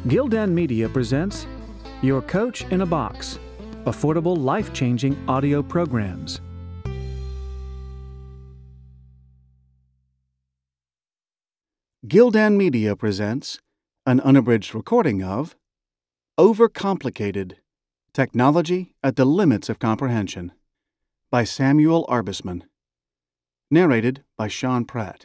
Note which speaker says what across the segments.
Speaker 1: Gildan Media presents Your Coach in a Box, affordable, life-changing audio programs. Gildan Media presents an unabridged recording of Overcomplicated, Technology at the Limits of Comprehension by Samuel Arbesman. Narrated by Pratt.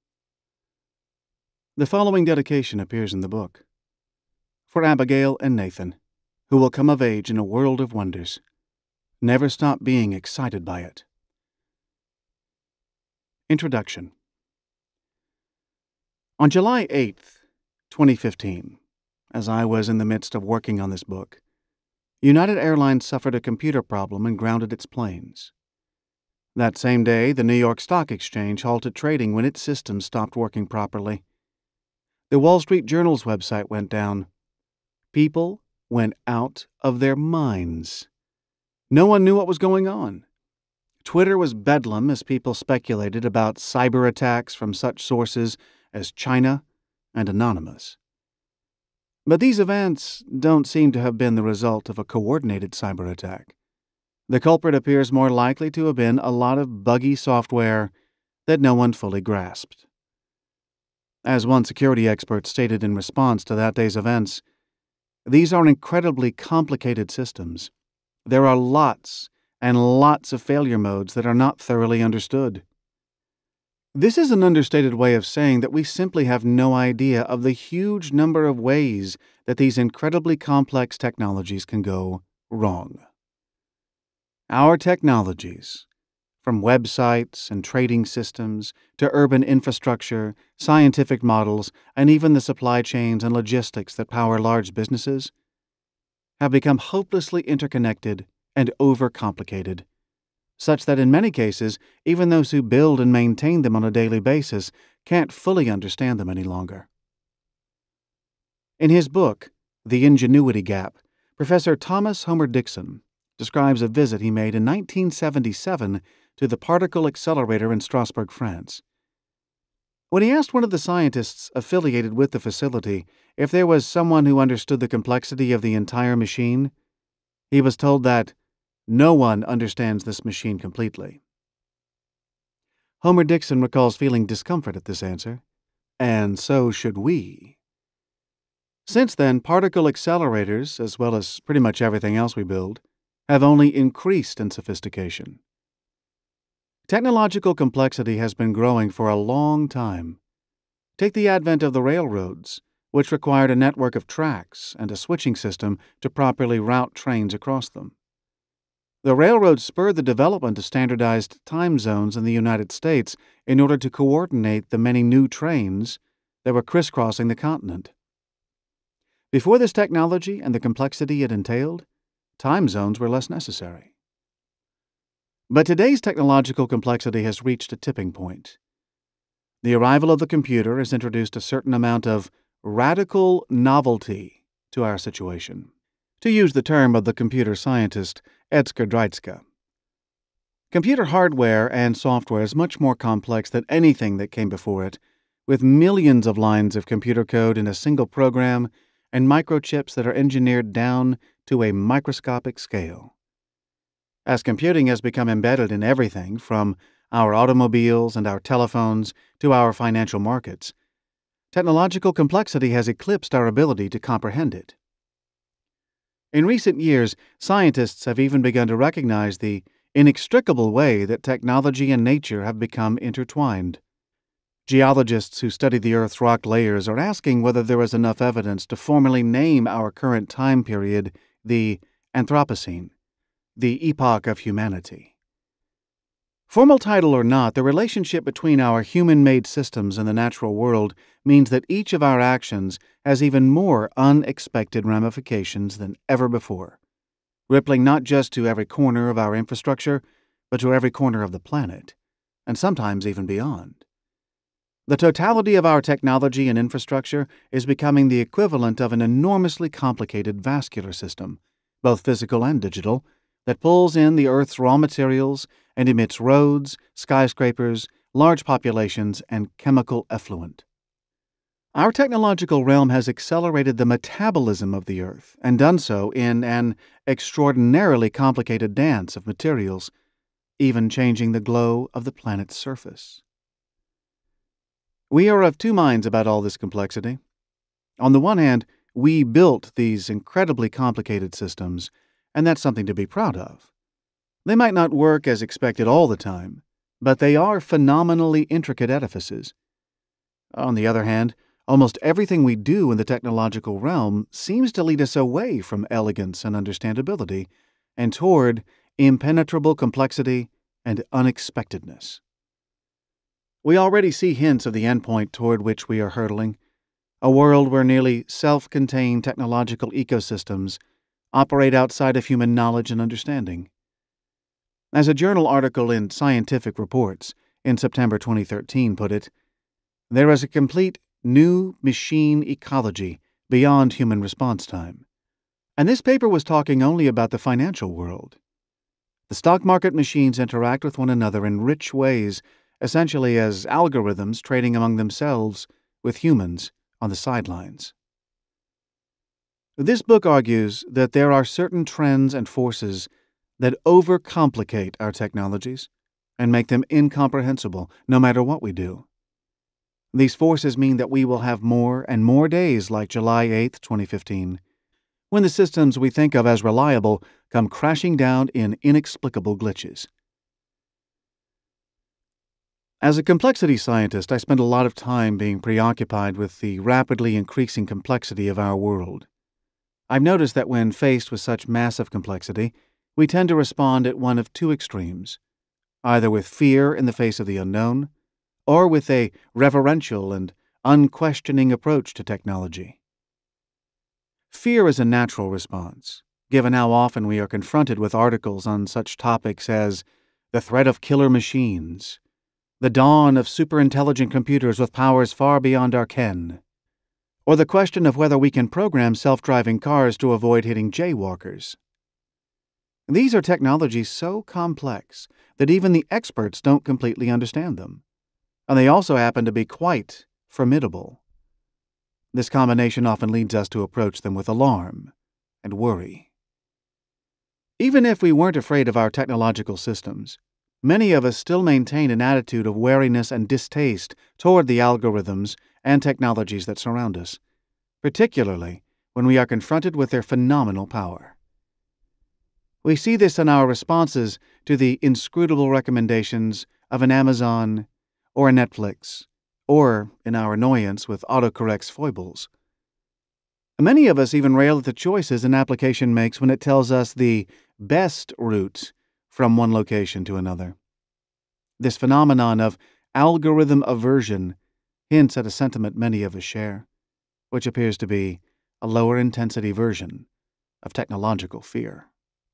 Speaker 1: The following dedication appears in the book. For Abigail and Nathan, who will come of age in a world of wonders. Never stop being excited by it. Introduction. On July 8th, 2015, as I was in the midst of working on this book, United Airlines suffered a computer problem and grounded its planes. That same day, the New York Stock Exchange halted trading when its systems stopped working properly. The Wall Street Journal's website went down. People went out of their minds. No one knew what was going on. Twitter was bedlam as people speculated about cyber attacks from such sources as China and Anonymous. But these events don't seem to have been the result of a coordinated cyber attack. The culprit appears more likely to have been a lot of buggy software that no one fully grasped. As one security expert stated in response to that day's events, these are incredibly complicated systems. There are lots and lots of failure modes that are not thoroughly understood. This is an understated way of saying that we simply have no idea of the huge number of ways that these incredibly complex technologies can go wrong. Our technologies, from websites and trading systems to urban infrastructure, scientific models, and even the supply chains and logistics that power large businesses, have become hopelessly interconnected and overcomplicated, such that in many cases, even those who build and maintain them on a daily basis can't fully understand them any longer. In his book, The Ingenuity Gap, Professor Thomas Homer Dixon describes a visit he made in 1977 to the particle accelerator in Strasbourg, France. When he asked one of the scientists affiliated with the facility if there was someone who understood the complexity of the entire machine, he was told that no one understands this machine completely. Homer Dixon recalls feeling discomfort at this answer, and so should we. Since then, particle accelerators, as well as pretty much everything else we build, have only increased in sophistication. Technological complexity has been growing for a long time. Take the advent of the railroads, which required a network of tracks and a switching system to properly route trains across them. The railroads spurred the development of standardized time zones in the United States in order to coordinate the many new trains that were crisscrossing the continent. Before this technology and the complexity it entailed, time zones were less necessary. But today's technological complexity has reached a tipping point. The arrival of the computer has introduced a certain amount of radical novelty to our situation, to use the term of the computer scientist Edsger Dreitzke. Computer hardware and software is much more complex than anything that came before it, with millions of lines of computer code in a single program and microchips that are engineered down to a microscopic scale. As computing has become embedded in everything from our automobiles and our telephones to our financial markets, technological complexity has eclipsed our ability to comprehend it. In recent years, scientists have even begun to recognize the inextricable way that technology and nature have become intertwined. Geologists who study the Earth's rock layers are asking whether there is enough evidence to formally name our current time period the Anthropocene, the epoch of humanity. Formal title or not, the relationship between our human-made systems and the natural world means that each of our actions has even more unexpected ramifications than ever before, rippling not just to every corner of our infrastructure, but to every corner of the planet, and sometimes even beyond. The totality of our technology and infrastructure is becoming the equivalent of an enormously complicated vascular system, both physical and digital, that pulls in the Earth's raw materials and emits roads, skyscrapers, large populations, and chemical effluent. Our technological realm has accelerated the metabolism of the Earth and done so in an extraordinarily complicated dance of materials, even changing the glow of the planet's surface. We are of two minds about all this complexity. On the one hand, we built these incredibly complicated systems, and that's something to be proud of. They might not work as expected all the time, but they are phenomenally intricate edifices. On the other hand, almost everything we do in the technological realm seems to lead us away from elegance and understandability and toward impenetrable complexity and unexpectedness. We already see hints of the endpoint toward which we are hurtling, a world where nearly self-contained technological ecosystems operate outside of human knowledge and understanding. As a journal article in Scientific Reports in September 2013 put it, there is a complete new machine ecology beyond human response time. And this paper was talking only about the financial world. The stock market machines interact with one another in rich ways, essentially as algorithms trading among themselves with humans on the sidelines. This book argues that there are certain trends and forces that overcomplicate our technologies and make them incomprehensible no matter what we do. These forces mean that we will have more and more days like July 8, 2015, when the systems we think of as reliable come crashing down in inexplicable glitches. As a complexity scientist, I spend a lot of time being preoccupied with the rapidly increasing complexity of our world. I've noticed that when faced with such massive complexity, we tend to respond at one of two extremes, either with fear in the face of the unknown, or with a reverential and unquestioning approach to technology. Fear is a natural response, given how often we are confronted with articles on such topics as the threat of killer machines, the dawn of superintelligent computers with powers far beyond our ken, or the question of whether we can program self-driving cars to avoid hitting jaywalkers. These are technologies so complex that even the experts don't completely understand them, and they also happen to be quite formidable. This combination often leads us to approach them with alarm and worry. Even if we weren't afraid of our technological systems, many of us still maintain an attitude of wariness and distaste toward the algorithms and technologies that surround us, particularly when we are confronted with their phenomenal power. We see this in our responses to the inscrutable recommendations of an Amazon or a Netflix, or in our annoyance with autocorrect's foibles. Many of us even rail at the choices an application makes when it tells us the best route from one location to another. This phenomenon of algorithm aversion hints at a sentiment many of us share, which appears to be a lower intensity version of technological fear.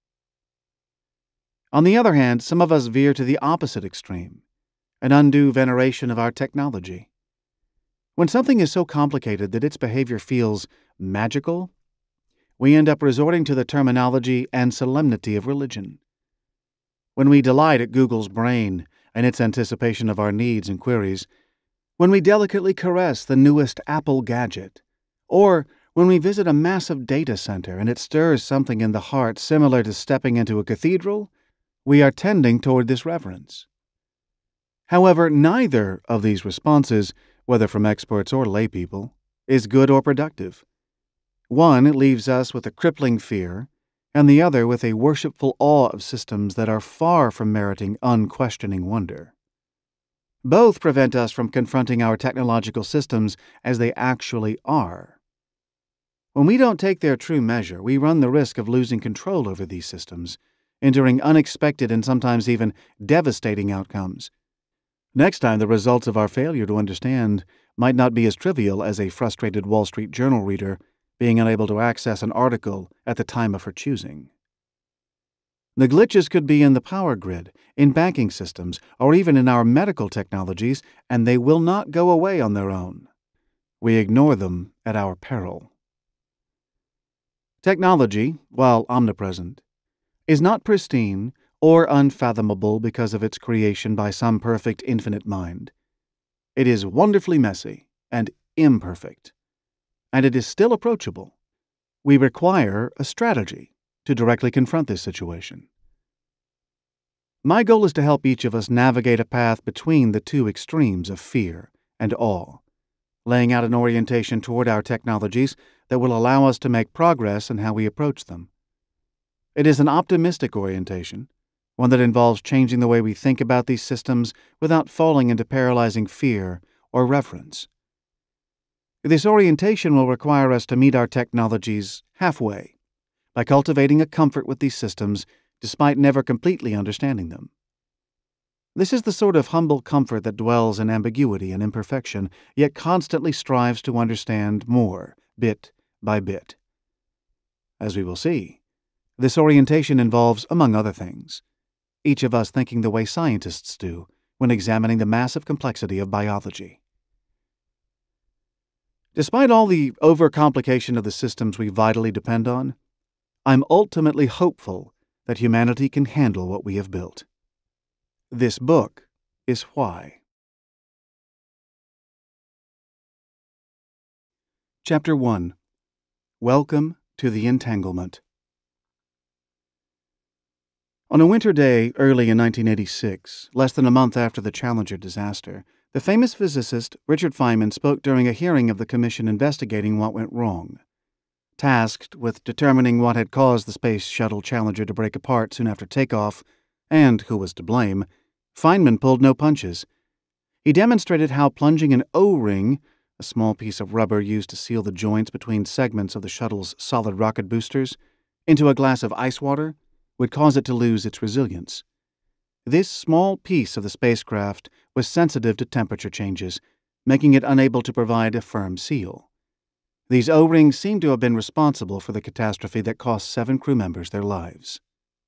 Speaker 1: On the other hand, some of us veer to the opposite extreme, an undue veneration of our technology. When something is so complicated that its behavior feels magical, we end up resorting to the terminology and solemnity of religion. When we delight at Google's brain and its anticipation of our needs and queries, when we delicately caress the newest Apple gadget, or when we visit a massive data center and it stirs something in the heart similar to stepping into a cathedral, we are tending toward this reverence. However, neither of these responses, whether from experts or laypeople, is good or productive. One leaves us with a crippling fear, and the other with a worshipful awe of systems that are far from meriting unquestioning wonder. Both prevent us from confronting our technological systems as they actually are. When we don't take their true measure, we run the risk of losing control over these systems, enduring unexpected and sometimes even devastating outcomes. Next time, the results of our failure to understand might not be as trivial as a frustrated Wall Street Journal reader being unable to access an article at the time of her choosing. The glitches could be in the power grid, in banking systems, or even in our medical technologies, and they will not go away on their own. We ignore them at our peril. Technology, while omnipresent, is not pristine or unfathomable because of its creation by some perfect infinite mind. It is wonderfully messy and imperfect, and it is still approachable. We require a strategy to directly confront this situation. My goal is to help each of us navigate a path between the two extremes of fear and awe, laying out an orientation toward our technologies that will allow us to make progress in how we approach them. It is an optimistic orientation, one that involves changing the way we think about these systems without falling into paralyzing fear or reverence. This orientation will require us to meet our technologies halfway, by cultivating a comfort with these systems despite never completely understanding them. This is the sort of humble comfort that dwells in ambiguity and imperfection, yet constantly strives to understand more, bit by bit. As we will see, this orientation involves, among other things, each of us thinking the way scientists do when examining the massive complexity of biology. Despite all the overcomplication of the systems we vitally depend on, I'm ultimately hopeful that humanity can handle what we have built. This book is why. Chapter 1. Welcome to the Entanglement. On a winter day early in 1986, less than a month after the Challenger disaster, the famous physicist Richard Feynman spoke during a hearing of the commission investigating what went wrong. Tasked with determining what had caused the Space Shuttle Challenger to break apart soon after takeoff, and who was to blame, Feynman pulled no punches. He demonstrated how plunging an O-ring, a small piece of rubber used to seal the joints between segments of the shuttle's solid rocket boosters, into a glass of ice water would cause it to lose its resilience. This small piece of the spacecraft was sensitive to temperature changes, making it unable to provide a firm seal. These O-rings seem to have been responsible for the catastrophe that cost 7 crew members their lives.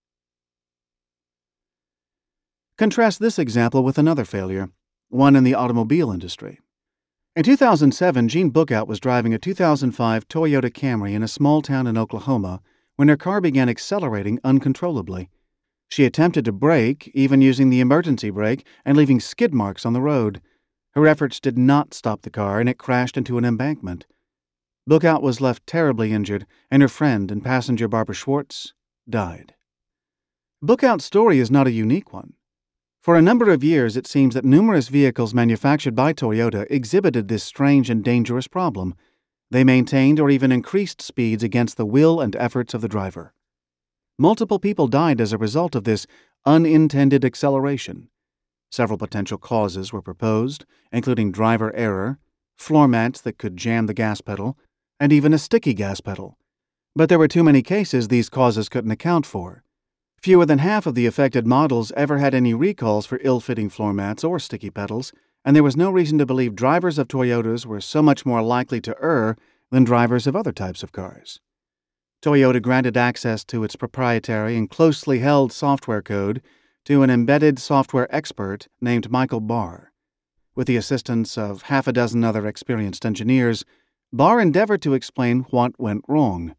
Speaker 1: Contrast this example with another failure, one in the automobile industry. In 2007, Jean Bookout was driving a 2005 Toyota Camry in a small town in Oklahoma when her car began accelerating uncontrollably. She attempted to brake, even using the emergency brake, and leaving skid marks on the road. Her efforts did not stop the car, and it crashed into an embankment. Bookout was left terribly injured, and her friend and passenger Barbara Schwartz died. Bookout's story is not a unique one. For a number of years, it seems that numerous vehicles manufactured by Toyota exhibited this strange and dangerous problem. They maintained or even increased speeds against the will and efforts of the driver. Multiple people died as a result of this unintended acceleration. Several potential causes were proposed, including driver error, floor mats that could jam the gas pedal, and even a sticky gas pedal. But there were too many cases these causes couldn't account for. Fewer than half of the affected models ever had any recalls for ill-fitting floor mats or sticky pedals, and there was no reason to believe drivers of Toyotas were so much more likely to err than drivers of other types of cars. Toyota granted access to its proprietary and closely held software code to an embedded software expert named Michael Barr. With the assistance of half a dozen other experienced engineers, Barr endeavored to explain what went wrong.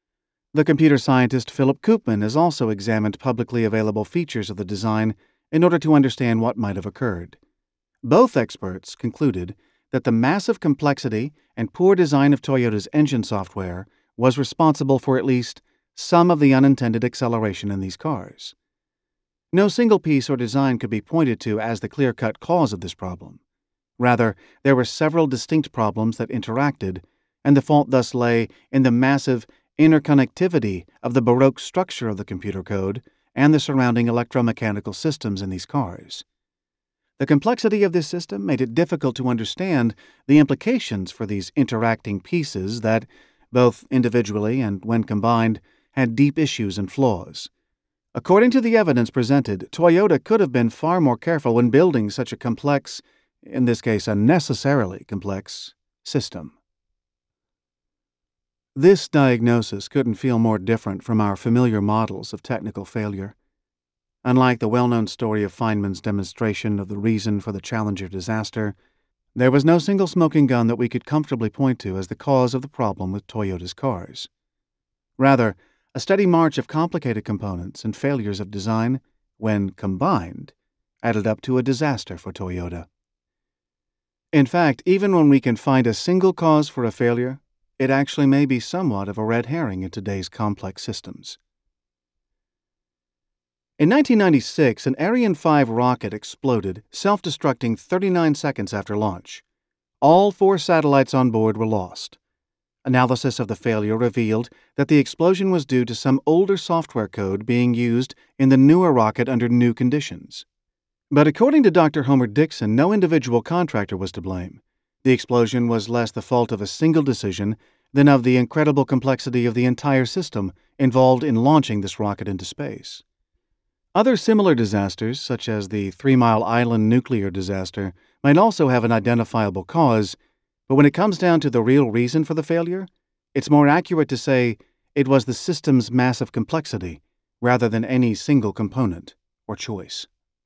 Speaker 1: The computer scientist Philip Koopman has also examined publicly available features of the design in order to understand what might have occurred. Both experts concluded that the massive complexity and poor design of Toyota's engine software was responsible for at least some of the unintended acceleration in these cars. No single piece or design could be pointed to as the clear-cut cause of this problem. Rather, there were several distinct problems that interacted, and the fault thus lay in the massive interconnectivity of the Baroque structure of the computer code and the surrounding electromechanical systems in these cars. The complexity of this system made it difficult to understand the implications for these interacting pieces that, both individually and when combined, had deep issues and flaws. According to the evidence presented, Toyota could have been far more careful when building such a complex, in this case unnecessarily complex, system. This diagnosis couldn't feel more different from our familiar models of technical failure. Unlike the well-known story of Feynman's demonstration of the reason for the Challenger disaster, there was no single smoking gun that we could comfortably point to as the cause of the problem with Toyota's cars. Rather, a steady march of complicated components and failures of design, when combined, added up to a disaster for Toyota. In fact, even when we can find a single cause for a failure, it actually may be somewhat of a red herring in today's complex systems. In 1996, an Ariane 5 rocket exploded, self-destructing 39 seconds after launch. All 4 satellites on board were lost. Analysis of the failure revealed that the explosion was due to some older software code being used in the newer rocket under new conditions. But according to Dr. Homer Dixon, no individual contractor was to blame. The explosion was less the fault of a single decision than of the incredible complexity of the entire system involved in launching this rocket into space. Other similar disasters, such as the 3 Mile Island nuclear disaster, might also have an identifiable cause, but when it comes down to the real reason for the failure, it's more accurate to say it was the system's massive complexity rather than any single component or choice.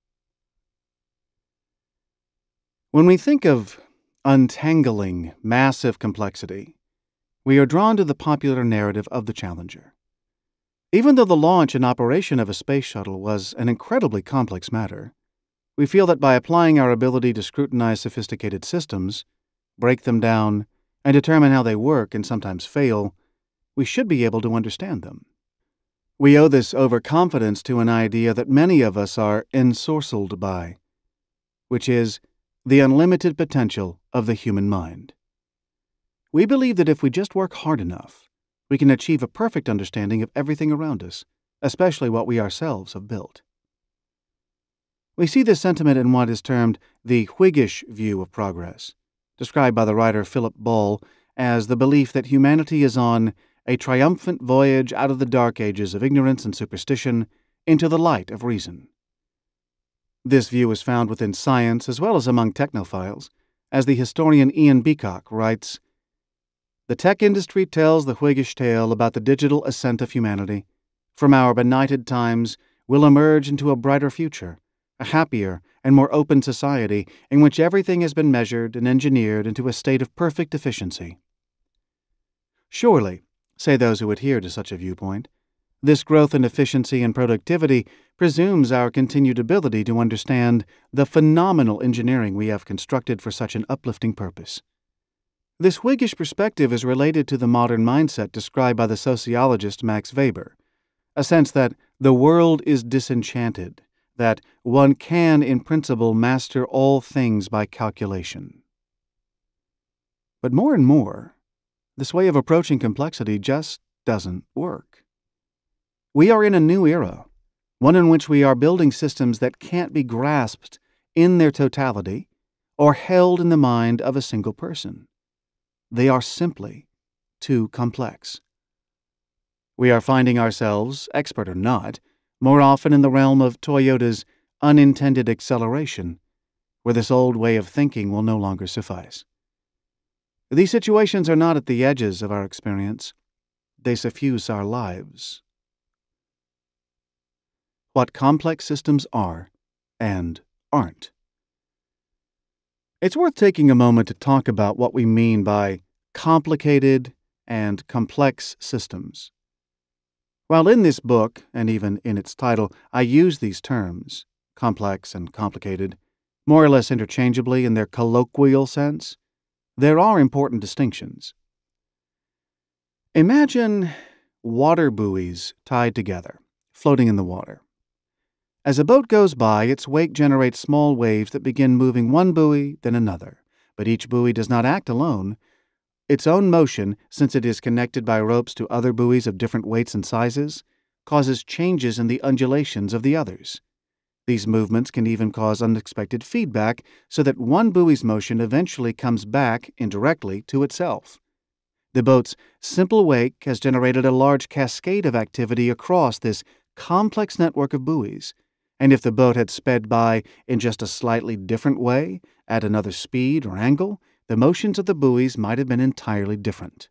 Speaker 1: When we think of untangling massive complexity, we are drawn to the popular narrative of the Challenger. Even though the launch and operation of a space shuttle was an incredibly complex matter, we feel that by applying our ability to scrutinize sophisticated systems, break them down, and determine how they work and sometimes fail, we should be able to understand them. We owe this overconfidence to an idea that many of us are ensorcelled by, which is the unlimited potential of the human mind. We believe that if we just work hard enough, we can achieve a perfect understanding of everything around us, especially what we ourselves have built. We see this sentiment in what is termed the Whiggish view of progress, described by the writer Philip Ball as the belief that humanity is on a triumphant voyage out of the dark ages of ignorance and superstition into the light of reason. This view is found within science as well as among technophiles, as the historian Ian Beacock writes, "The tech industry tells the Whiggish tale about the digital ascent of humanity. From our benighted times, we'll emerge into a brighter future, a happier and more open society in which everything has been measured and engineered into a state of perfect efficiency." Surely, say those who adhere to such a viewpoint, this growth in efficiency and productivity presumes our continued ability to understand the phenomenal engineering we have constructed for such an uplifting purpose. This Whiggish perspective is related to the modern mindset described by the sociologist Max Weber, a sense that the world is disenchanted, that one can, in principle, master all things by calculation. But more and more, this way of approaching complexity just doesn't work. We are in a new era, one in which we are building systems that can't be grasped in their totality or held in the mind of a single person. They are simply too complex. We are finding ourselves, expert or not, more often in the realm of Toyota's unintended acceleration, where this old way of thinking will no longer suffice. These situations are not at the edges of our experience. They suffuse our lives. What complex systems are and aren't. It's worth taking a moment to talk about what we mean by complicated and complex systems. While in this book, and even in its title, I use these terms, complex and complicated, more or less interchangeably in their colloquial sense, there are important distinctions. Imagine water buoys tied together, floating in the water. As a boat goes by, its wake generates small waves that begin moving one buoy, then another. But each buoy does not act alone. Its own motion, since it is connected by ropes to other buoys of different weights and sizes, causes changes in the undulations of the others. These movements can even cause unexpected feedback so that one buoy's motion eventually comes back indirectly to itself. The boat's simple wake has generated a large cascade of activity across this complex network of buoys, and if the boat had sped by in just a slightly different way, at another speed or angle, the motions of the buoys might have been entirely different.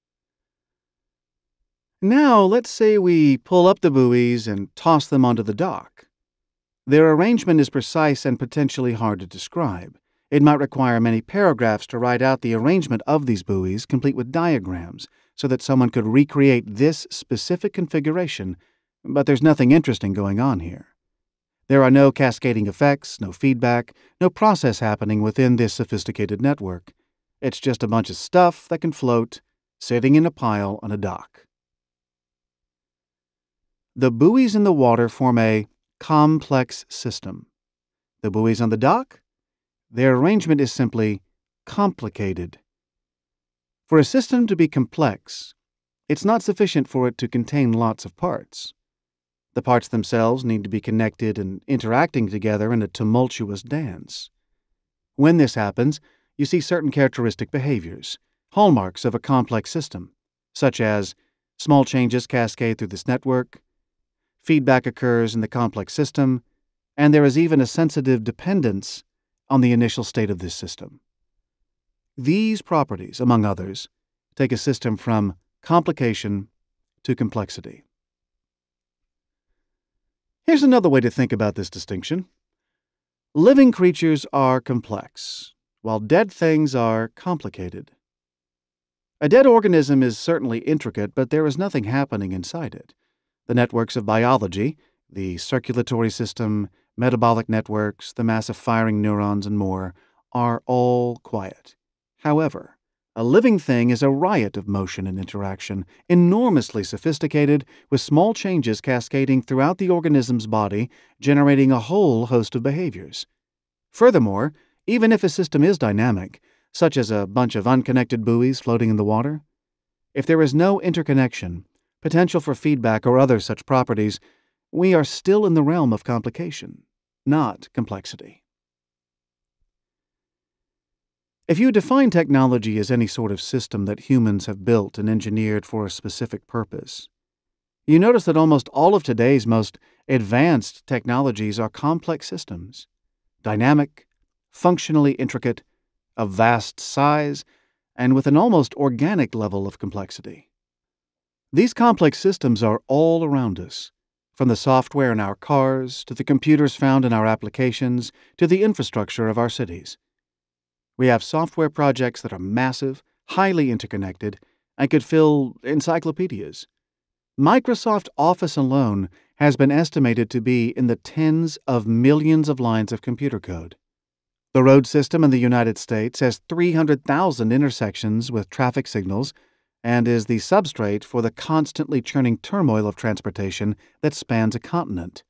Speaker 1: Now, let's say we pull up the buoys and toss them onto the dock. Their arrangement is precise and potentially hard to describe. It might require many paragraphs to write out the arrangement of these buoys, complete with diagrams, so that someone could recreate this specific configuration, but there's nothing interesting going on here. There are no cascading effects, no feedback, no process happening within this sophisticated network. It's just a bunch of stuff that can float, sitting in a pile on a dock. The buoys in the water form a complex system. The buoys on the dock? Their arrangement is simply complicated. For a system to be complex, it's not sufficient for it to contain lots of parts. The parts themselves need to be connected and interacting together in a tumultuous dance. When this happens, you see certain characteristic behaviors, hallmarks of a complex system, such as small changes cascade through this network, feedback occurs in the complex system, and there is even a sensitive dependence on the initial state of this system. These properties, among others, take a system from complication to complexity. Here's another way to think about this distinction. Living creatures are complex, while dead things are complicated. A dead organism is certainly intricate, but there is nothing happening inside it. The networks of biology, the circulatory system, metabolic networks, the massive firing neurons, and more, are all quiet. However, a living thing is a riot of motion and interaction, enormously sophisticated, with small changes cascading throughout the organism's body, generating a whole host of behaviors. Furthermore, even if a system is dynamic, such as a bunch of unconnected buoys floating in the water, if there is no interconnection, potential for feedback, or other such properties, we are still in the realm of complication, not complexity. If you define technology as any sort of system that humans have built and engineered for a specific purpose, you notice that almost all of today's most advanced technologies are complex systems, dynamic, functionally intricate, of vast size, and with an almost organic level of complexity. These complex systems are all around us, from the software in our cars, to the computers found in our applications, to the infrastructure of our cities. We have software projects that are massive, highly interconnected, and could fill encyclopedias. Microsoft Office alone has been estimated to be in the tens of millions of lines of computer code. The road system in the United States has 300,000 intersections with traffic signals and is the substrate for the constantly churning turmoil of transportation that spans a continent.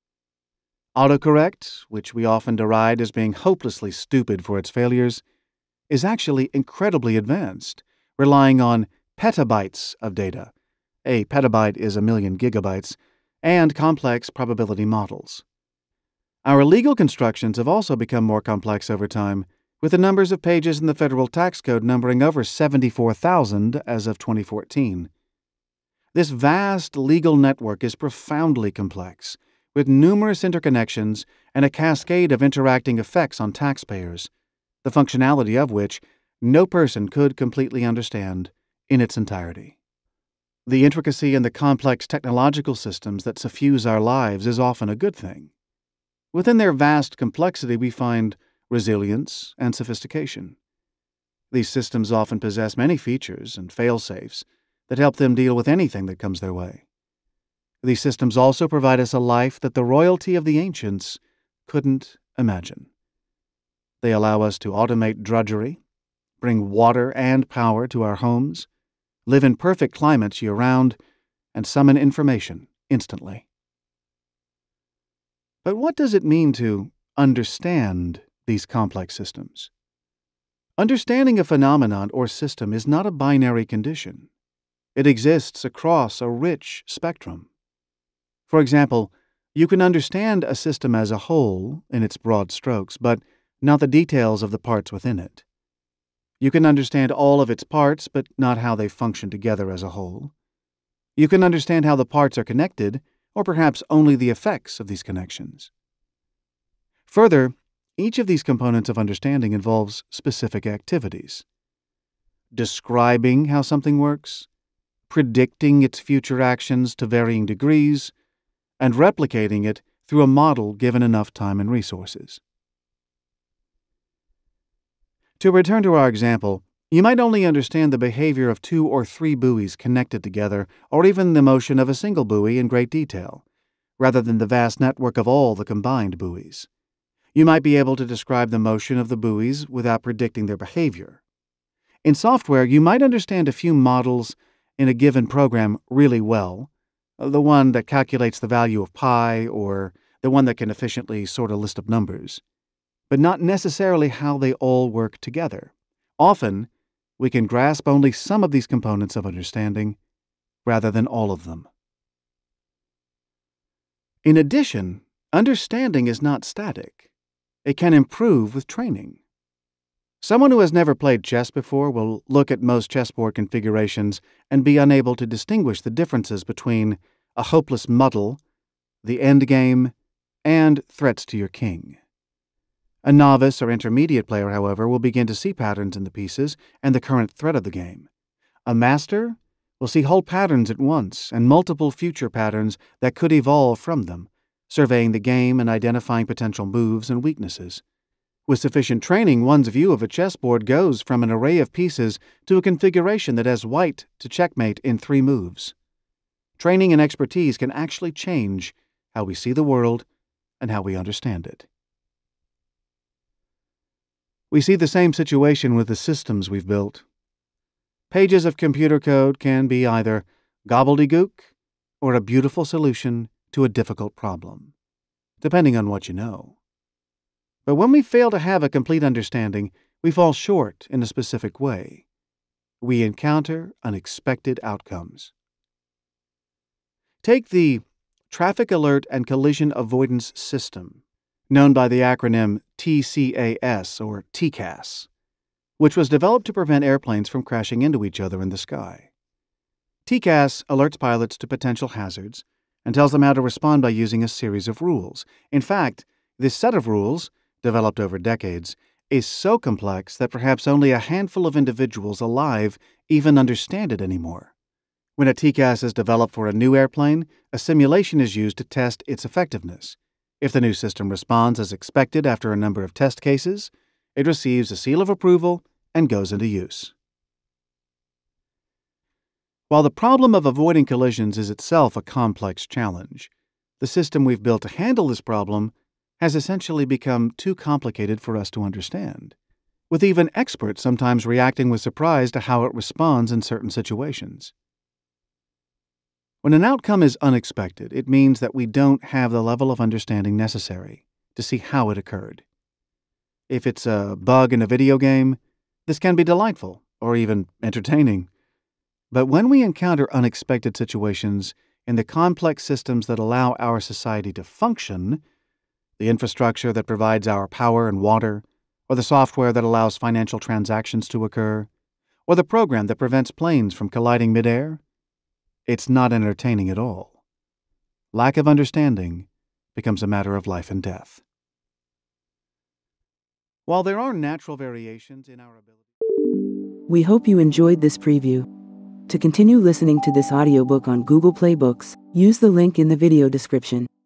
Speaker 1: Autocorrect, which we often deride as being hopelessly stupid for its failures, is actually incredibly advanced, relying on petabytes of data. A petabyte is 1,000,000 gigabytes, and complex probability models. Our legal constructions have also become more complex over time, with the numbers of pages in the federal tax code numbering over 74,000 as of 2014. This vast legal network is profoundly complex, with numerous interconnections and a cascade of interacting effects on taxpayers, the functionality of which no person could completely understand in its entirety. The intricacy and the complex technological systems that suffuse our lives is often a good thing. Within their vast complexity, we find resilience and sophistication. These systems often possess many features and fail-safes that help them deal with anything that comes their way. These systems also provide us a life that the royalty of the ancients couldn't imagine. They allow us to automate drudgery, bring water and power to our homes, live in perfect climates year-round, and summon information instantly. But what does it mean to understand these complex systems? Understanding a phenomenon or system is not a binary condition. It exists across a rich spectrum. For example, you can understand a system as a whole in its broad strokes, but not the details of the parts within it. You can understand all of its parts, but not how they function together as a whole. You can understand how the parts are connected, or perhaps only the effects of these connections. Further, each of these components of understanding involves specific activities. Describing how something works, predicting its future actions to varying degrees, and replicating it through a model given enough time and resources. To return to our example, you might only understand the behavior of 2 or 3 buoys connected together, or even the motion of a single buoy in great detail. rather than the vast network of all the combined buoys. You might be able to describe the motion of the buoys without predicting their behavior. In software, you might understand a few models in a given program really well, the one that calculates the value of pi or the one that can efficiently sort a list of numbers, but not necessarily how they all work together. Often, we can grasp only some of these components of understanding rather than all of them. In addition, understanding is not static. It can improve with training. Someone who has never played chess before will look at most chessboard configurations and be unable to distinguish the differences between a hopeless muddle, the endgame, and threats to your king. A novice or intermediate player, however, will begin to see patterns in the pieces and the current threat of the game. A master will see whole patterns at once and multiple future patterns that could evolve from them, surveying the game and identifying potential moves and weaknesses. With sufficient training, one's view of a chessboard goes from an array of pieces to a configuration that has white to checkmate in 3 moves. Training and expertise can actually change how we see the world and how we understand it. We see the same situation with the systems we've built. Pages of computer code can be either gobbledygook or a beautiful solution to a difficult problem, depending on what you know. But when we fail to have a complete understanding, we fall short in a specific way. We encounter unexpected outcomes. Take the Traffic Alert and Collision Avoidance System, known by the acronym TCAS or TCAS, which was developed to prevent airplanes from crashing into each other in the sky. TCAS alerts pilots to potential hazards and tells them how to respond by using a series of rules. In fact, this set of rules, developed over decades, is so complex that perhaps only a handful of individuals alive even understand it anymore. When a TCAS is developed for a new airplane, a simulation is used to test its effectiveness. If the new system responds as expected after a number of test cases, it receives a seal of approval and goes into use. While the problem of avoiding collisions is itself a complex challenge, the system we've built to handle this problem has essentially become too complicated for us to understand, with even experts sometimes reacting with surprise to how it responds in certain situations. When an outcome is unexpected, it means that we don't have the level of understanding necessary to see how it occurred. If it's a bug in a video game, this can be delightful or even entertaining. But when we encounter unexpected situations in the complex systems that allow our society to function, the infrastructure that provides our power and water, or the software that allows financial transactions to occur, or the program that prevents planes from colliding midair, it's not entertaining at all. Lack of understanding becomes a matter of life and death. While there are natural variations in our ability...
Speaker 2: We hope you enjoyed this preview. To continue listening to this audiobook on Google Play Books, use the link in the video description.